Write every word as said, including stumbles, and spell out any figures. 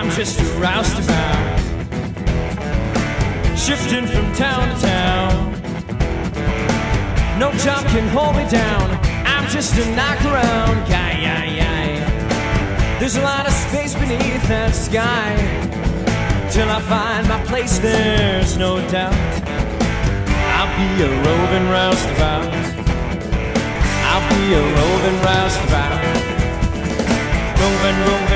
I'm just a roustabout, shifting from town to town. No job can hold me down, I'm just a knock-around guy. There's a lot of space beneath that sky. Till I find my place, there's no doubt I'll be a roving roustabout. I'll be a roving roustabout, roving, roving.